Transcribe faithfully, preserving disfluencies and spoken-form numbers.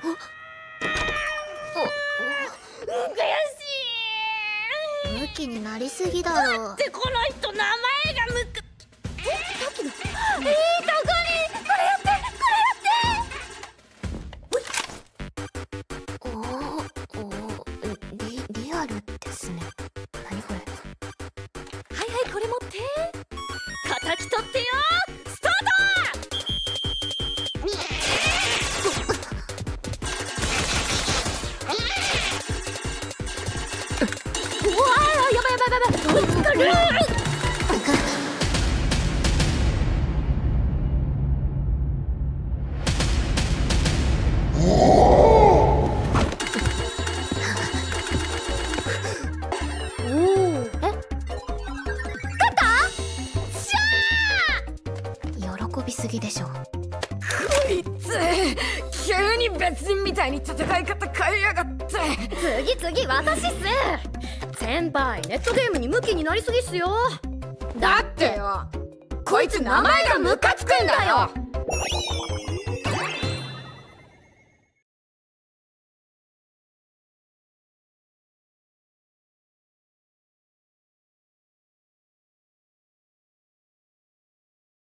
悔しい。 ムキになりすぎだろ。 だってこの人名前がムク。え、さっきの。いいとこにこれやってこれやって。 おおリリアルですね。何これ。 はいはい、これ持って敵取ってよ。スタート。うわー、やばいやばいやばい、追いつかれる。 喜びすぎでしょ。 こいつ急に別人みたいに戦い方変えやがって。次次私っす。先輩、ネットゲームにムキになりすぎっすよ。だってよ、こいつ名前がムカつくんだよ。